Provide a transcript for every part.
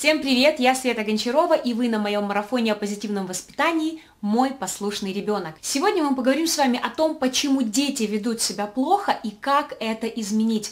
Всем привет, я Света Гончарова, и вы на моем марафоне о позитивном воспитании «Мой послушный ребенок». Сегодня мы поговорим с вами о том, почему дети ведут себя плохо и как это изменить.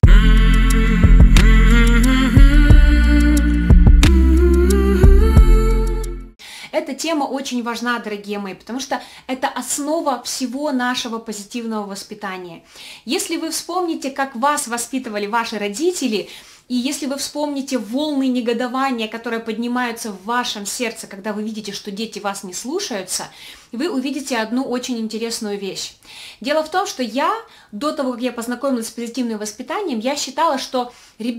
Эта тема очень важна, дорогие мои, потому что это основа всего нашего позитивного воспитания. Если вы вспомните, как вас воспитывали ваши родители, и если вы вспомните волны негодования, которые поднимаются в вашем сердце, когда вы видите, что дети вас не слушаются, вы увидите одну очень интересную вещь. Дело в том, что до того, как я познакомилась с позитивным воспитанием, я считала, что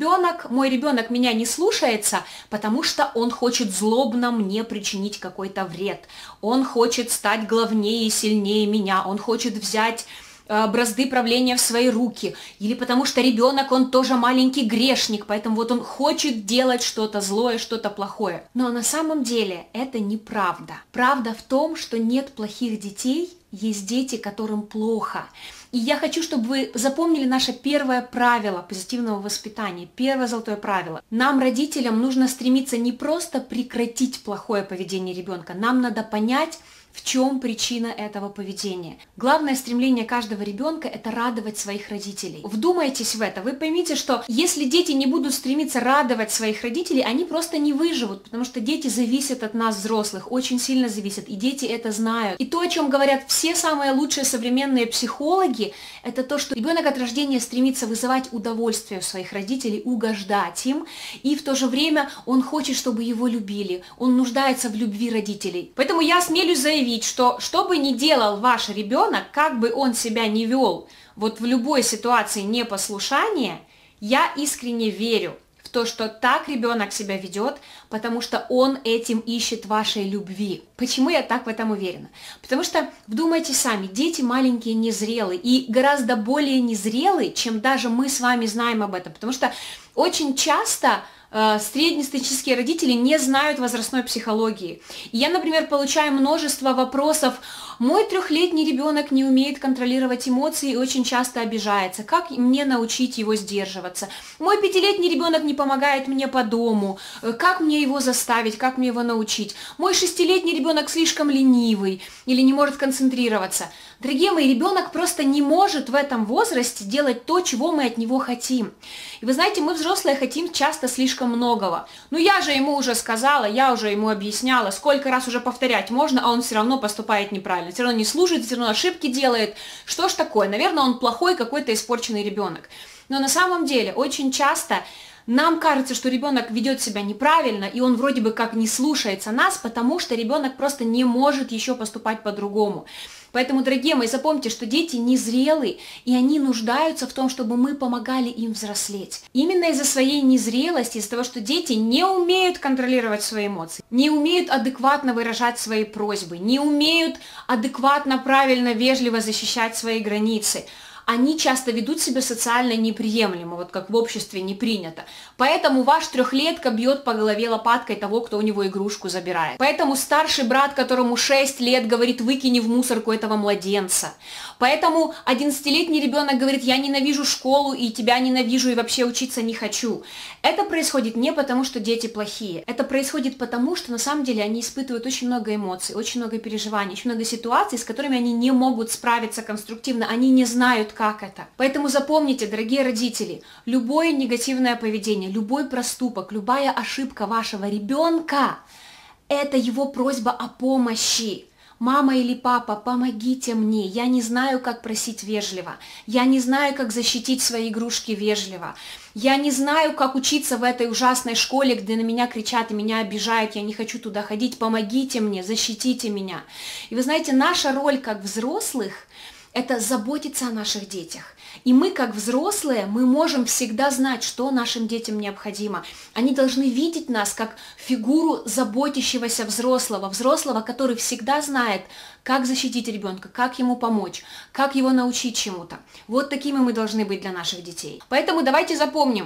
мой ребенок меня не слушается, потому что он хочет злобно мне причинить какой-то вред. Он хочет стать главнее и сильнее меня, он хочет взять бразды правления в свои руки, или потому что ребенок, он тоже маленький грешник, поэтому вот он хочет делать что-то злое, что-то плохое. Но на самом деле это неправда. Правда в том, что нет плохих детей, есть дети, которым плохо. И я хочу, чтобы вы запомнили наше первое правило позитивного воспитания, первое золотое правило. Нам, родителям, нужно стремиться не просто прекратить плохое поведение ребенка, нам надо понять, в чем причина этого поведения. Главное стремление каждого ребенка – это радовать своих родителей. Вдумайтесь в это, вы поймите, что если дети не будут стремиться радовать своих родителей, они просто не выживут, потому что дети зависят от нас, взрослых, очень сильно зависят, и дети это знают. И то, о чем говорят все самые лучшие современные психологи, это то, что ребенок от рождения стремится вызывать удовольствие у своих родителей, угождать им, и в то же время он хочет, чтобы его любили, он нуждается в любви родителей. Поэтому я осмелюсь заявить, что бы ни делал ваш ребенок, как бы он себя ни вел, вот в любой ситуации непослушания, я искренне верю в то, что так ребенок себя ведет, потому что он этим ищет вашей любви. Почему я так в этом уверена? Потому что, вдумайтесь сами, дети маленькие, незрелые, и гораздо более незрелые, чем даже мы с вами знаем об этом, потому что очень часто среднестатистические родители не знают возрастной психологии. И я, например, получаю множество вопросов: мой 3-летний ребенок не умеет контролировать эмоции и очень часто обижается. Как мне научить его сдерживаться? Мой 5-летний ребенок не помогает мне по дому. Как мне его заставить? Как мне его научить? Мой 6-летний ребенок слишком ленивый или не может концентрироваться. Дорогие мои, ребенок просто не может в этом возрасте делать то, чего мы от него хотим. И вы знаете, мы, взрослые, хотим часто слишком многого. Ну я же ему уже сказала, я уже ему объясняла, сколько раз уже повторять можно, а он все равно поступает неправильно, все равно не слушает, все равно ошибки делает. Что ж такое? Наверное, он плохой какой-то испорченный ребенок. Но на самом деле очень часто нам кажется, что ребенок ведет себя неправильно, и он вроде бы как не слушается нас, потому что ребенок просто не может еще поступать по-другому. Поэтому, дорогие мои, запомните, что дети незрелые, и они нуждаются в том, чтобы мы помогали им взрослеть. Именно из-за своей незрелости, из-за того, что дети не умеют контролировать свои эмоции, не умеют адекватно выражать свои просьбы, не умеют адекватно, правильно, вежливо защищать свои границы, они часто ведут себя социально неприемлемо, вот как в обществе не принято. Поэтому ваш 3-летка бьет по голове лопаткой того, кто у него игрушку забирает. Поэтому старший брат, которому 6 лет, говорит: выкини в мусорку этого младенца. Поэтому 11-летний ребенок говорит: я ненавижу школу, и тебя ненавижу, и вообще учиться не хочу. Это происходит не потому, что дети плохие. Это происходит потому, что на самом деле они испытывают очень много эмоций, очень много переживаний, очень много ситуаций, с которыми они не могут справиться конструктивно, они не знают, как это. Поэтому запомните, дорогие родители, любое негативное поведение, любой проступок, любая ошибка вашего ребенка – это его просьба о помощи. Мама или папа, помогите мне, я не знаю, как просить вежливо, я не знаю, как защитить свои игрушки вежливо, я не знаю, как учиться в этой ужасной школе, где на меня кричат и меня обижают, я не хочу туда ходить, помогите мне, защитите меня. И вы знаете, наша роль как взрослых – это заботиться о наших детях. И мы, как взрослые, мы можем всегда знать, что нашим детям необходимо. Они должны видеть нас как фигуру заботящегося взрослого, который всегда знает, как защитить ребенка, как ему помочь, как его научить чему-то. Вот такими мы должны быть для наших детей. Поэтому давайте запомним,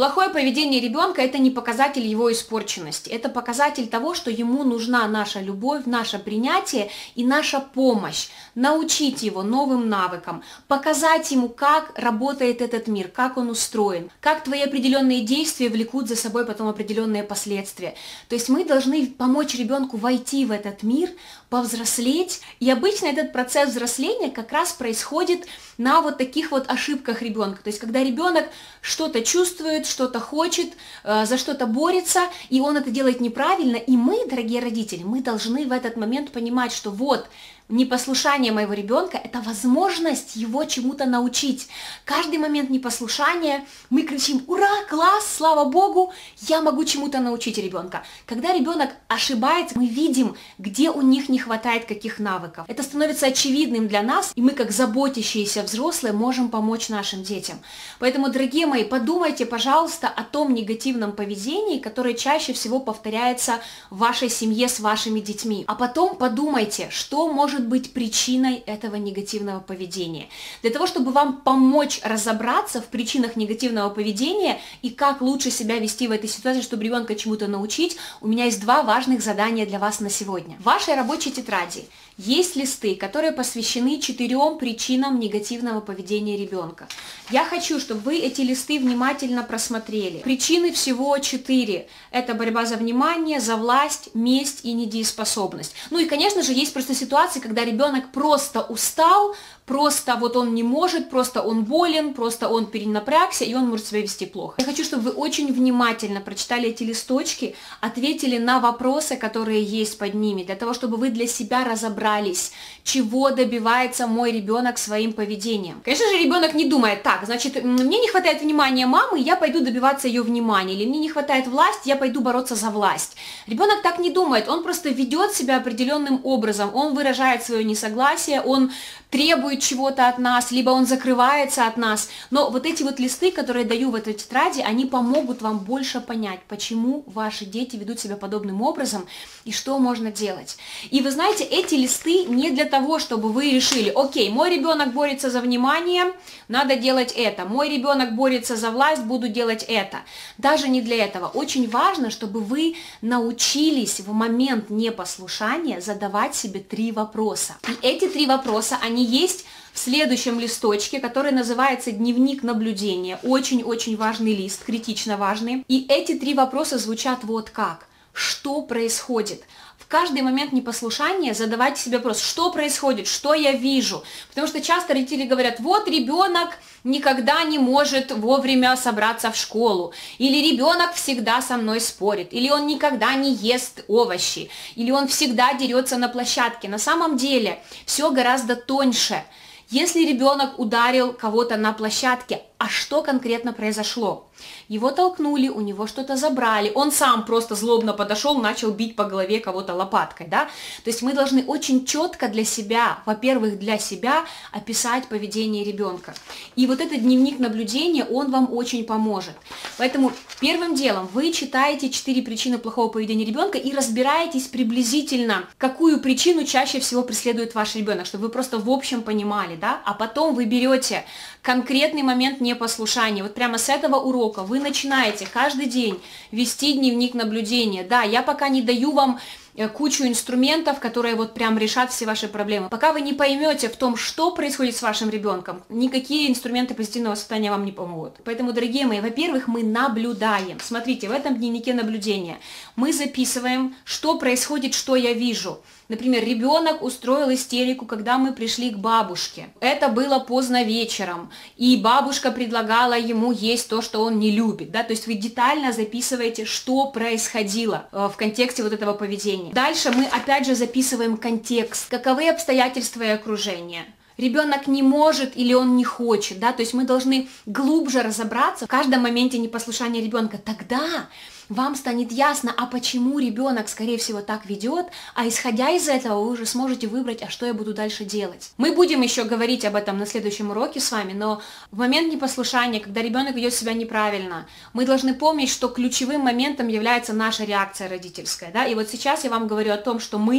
Плохое поведение ребенка – это не показатель его испорченности, это показатель того, что ему нужна наша любовь, наше принятие и наша помощь. Научить его новым навыкам, показать ему, как работает этот мир, как он устроен, как твои определенные действия влекут за собой потом определенные последствия. То есть мы должны помочь ребенку войти в этот мир, повзрослеть. И обычно этот процесс взросления как раз происходит на вот таких вот ошибках ребенка. То есть когда ребенок что-то чувствует, что-то хочет, за что-то борется, и он это делает неправильно, и мы, дорогие родители, мы должны в этот момент понимать, что вот, непослушание моего ребенка – это возможность его чему-то научить. Каждый момент непослушания мы кричим: ура, класс, слава Богу, я могу чему-то научить ребенка. Когда ребенок ошибается, мы видим, где у них не хватает каких навыков. Это становится очевидным для нас, и мы, как заботящиеся взрослые, можем помочь нашим детям. Поэтому, дорогие мои, подумайте, пожалуйста, о том негативном поведении, которое чаще всего повторяется в вашей семье с вашими детьми. А потом подумайте, что может быть причиной этого негативного поведения. Для того, чтобы вам помочь разобраться в причинах негативного поведения и как лучше себя вести в этой ситуации, чтобы ребенка чему-то научить, у меня есть 2 важных задания для вас на сегодня. В вашей рабочей тетради есть листы, которые посвящены 4 причинам негативного поведения ребенка. Я хочу, чтобы вы эти листы внимательно просмотрели. Причины всего 4. Это борьба за внимание, за власть, месть и недееспособность. Ну и, конечно же, есть просто ситуации, когда ребенок просто устал, просто вот он не может, просто он болен, просто он перенапрягся, и он может себя вести плохо. Я хочу, чтобы вы очень внимательно прочитали эти листочки, ответили на вопросы, которые есть под ними, для того, чтобы вы для себя разобрались, чего добивается мой ребенок своим поведением. Конечно же, ребенок не думает: так, значит, мне не хватает внимания мамы, я пойду добиваться ее внимания, или мне не хватает власти, я пойду бороться за власть. Ребенок так не думает, он просто ведет себя определенным образом, он выражает свое несогласие, он требует чего-то от нас, либо он закрывается от нас. Но вот эти вот листы, которые я даю в этой тетради, они помогут вам больше понять, почему ваши дети ведут себя подобным образом и что можно делать. И вы знаете, эти листы не для того, чтобы вы решили: окей, мой ребенок борется за внимание, надо делать это, мой ребенок борется за власть, буду делать это. Даже не для этого. Очень важно, чтобы вы научились в момент непослушания задавать себе 3 вопроса. И эти 3 вопроса, они есть в следующем листочке, который называется «Дневник наблюдения». Очень-очень важный лист, критично важный. И эти 3 вопроса звучат вот как. Что происходит? В каждый момент непослушания задавайте себе вопрос: что происходит, что я вижу? Потому что часто родители говорят: вот ребенок никогда не может вовремя собраться в школу, или ребенок всегда со мной спорит, или он никогда не ест овощи, или он всегда дерется на площадке. На самом деле все гораздо тоньше. Если ребенок ударил кого-то на площадке, а что конкретно произошло? Его толкнули, у него что-то забрали, он сам просто злобно подошел, начал бить по голове кого-то лопаткой, да? То есть мы должны очень четко для себя, во-первых, для себя описать поведение ребенка. И вот этот дневник наблюдения, он вам очень поможет. Поэтому первым делом вы читаете 4 причины плохого поведения ребенка и разбираетесь приблизительно, какую причину чаще всего преследует ваш ребенок, чтобы вы просто в общем понимали, да? А потом вы берете конкретный момент непослушания. Вот прямо с этого урока вы начинаете каждый день вести дневник наблюдения. Да, я пока не даю вам кучу инструментов, которые вот прям решат все ваши проблемы. Пока вы не поймете в том, что происходит с вашим ребенком, никакие инструменты позитивного воспитания вам не помогут. Поэтому, дорогие мои, во-первых, мы наблюдаем. Смотрите, в этом дневнике наблюдения мы записываем, что происходит, что я вижу. Например, ребенок устроил истерику, когда мы пришли к бабушке. Это было поздно вечером, и бабушка предлагала ему есть то, что он не любит. Да? То есть вы детально записываете, что происходило в контексте вот этого поведения. Дальше мы опять же записываем контекст, каковы обстоятельства и окружение. Ребенок не может или он не хочет, да, то есть мы должны глубже разобраться в каждом моменте непослушания ребенка. Тогда вам станет ясно, а почему ребенок, скорее всего, так ведет, а исходя из этого вы уже сможете выбрать, а что я буду дальше делать. Мы будем еще говорить об этом на следующем уроке с вами, но в момент непослушания, когда ребенок ведет себя неправильно, мы должны помнить, что ключевым моментом является наша реакция родительская, да, и вот сейчас я вам говорю о том, что мы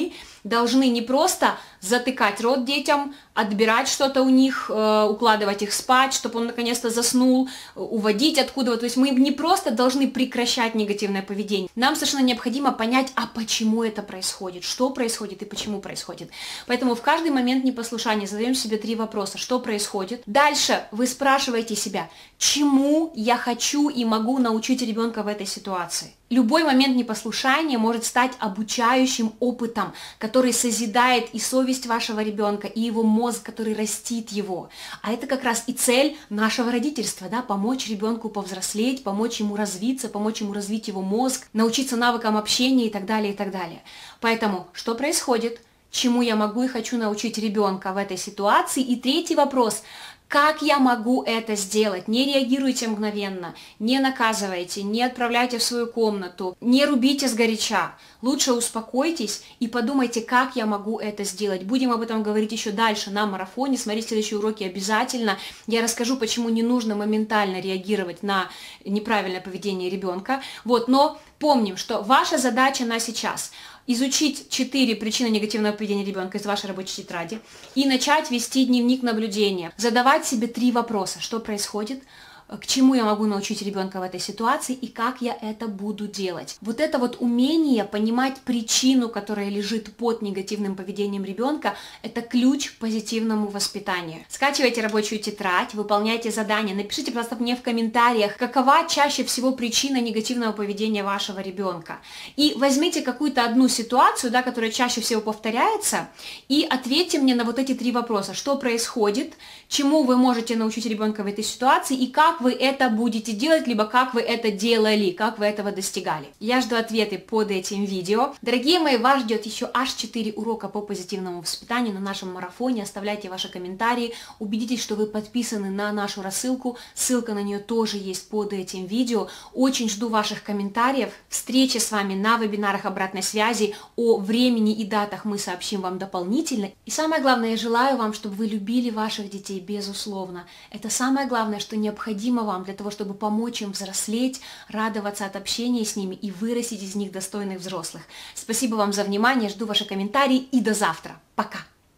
должны не просто затыкать рот детям, отбирать что-то у них, укладывать их спать, чтобы он наконец-то заснул, уводить откуда-то. То есть мы не просто должны прекращать негативное поведение. Нам совершенно необходимо понять, а почему это происходит, что происходит и почему происходит. Поэтому в каждый момент непослушания задаем себе 3 вопроса. Что происходит? Дальше вы спрашиваете себя, чему я хочу и могу научить ребенка в этой ситуации. Любой момент непослушания может стать обучающим опытом, который созидает и совесть вашего ребенка, и его мозг, который растит его. А это как раз и цель нашего родительства, да, помочь ребенку повзрослеть, помочь ему развиться, помочь ему развить его мозг, научиться навыкам общения и так далее, и так далее. Поэтому, что происходит? Чему я могу и хочу научить ребенка в этой ситуации? И 3-й вопрос. Как я могу это сделать? Не реагируйте мгновенно, не наказывайте, не отправляйте в свою комнату, не рубите сгоряча. Лучше успокойтесь и подумайте, как я могу это сделать. Будем об этом говорить еще дальше на марафоне. Смотрите следующие уроки обязательно. Я расскажу, почему не нужно моментально реагировать на неправильное поведение ребенка. Но помним, что ваша задача на сейчас – изучить 4 причины негативного поведения ребенка из вашей рабочей тетради и начать вести дневник наблюдения. Задавать себе 3 вопроса. Что происходит? К чему я могу научить ребенка в этой ситуации и как я это буду делать. Вот это вот умение понимать причину, которая лежит под негативным поведением ребенка, это ключ к позитивному воспитанию. Скачивайте рабочую тетрадь, выполняйте задания, напишите, пожалуйста, мне в комментариях, какова чаще всего причина негативного поведения вашего ребенка. И возьмите какую-то одну ситуацию, да, которая чаще всего повторяется, и ответьте мне на вот эти 3 вопроса. Что происходит, чему вы можете научить ребенка в этой ситуации и как вы это будете делать, либо как вы это делали, как вы этого достигали. Я жду ответы под этим видео. Дорогие мои, вас ждет еще аж 4 урока по позитивному воспитанию на нашем марафоне. Оставляйте ваши комментарии, убедитесь, что вы подписаны на нашу рассылку. Ссылка на нее тоже есть под этим видео. Очень жду ваших комментариев. Встречи с вами на вебинарах обратной связи. О времени и датах мы сообщим вам дополнительно. И самое главное, я желаю вам, чтобы вы любили ваших детей, безусловно. Это самое главное, что необходимо вам для того, чтобы помочь им взрослеть, радоваться от общения с ними и вырастить из них достойных взрослых. Спасибо вам за внимание, жду ваши комментарии и до завтра. Пока!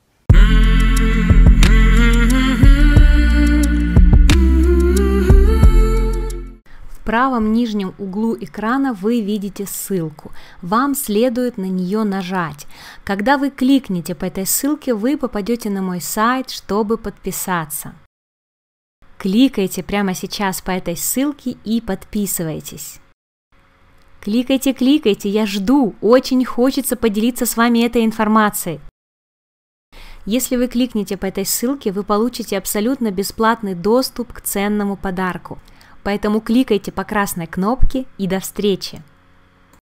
В правом нижнем углу экрана вы видите ссылку. Вам следует на нее нажать. Когда вы кликнете по этой ссылке, вы попадете на мой сайт, чтобы подписаться. Кликайте прямо сейчас по этой ссылке и подписывайтесь. Кликайте, кликайте, я жду, очень хочется поделиться с вами этой информацией. Если вы кликнете по этой ссылке, вы получите абсолютно бесплатный доступ к ценному подарку. Поэтому кликайте по красной кнопке и до встречи!